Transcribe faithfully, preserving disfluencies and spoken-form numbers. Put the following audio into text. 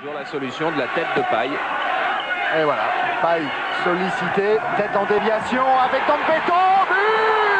Toujours la solution de la tête de Paille. Et voilà, Paille sollicité, tête en déviation avec Gambeto, but!